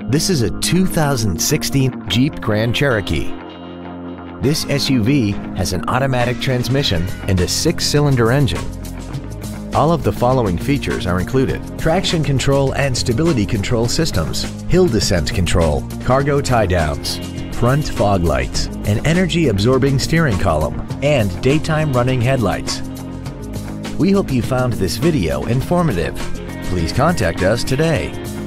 This is a 2016 Jeep Grand Cherokee. This SUV has an automatic transmission and a 6-cylinder engine. All of the following features are included: traction control and stability control systems, hill descent control, cargo tie-downs, front fog lights, an energy-absorbing steering column, and daytime running headlights. We hope you found this video informative. Please contact us today.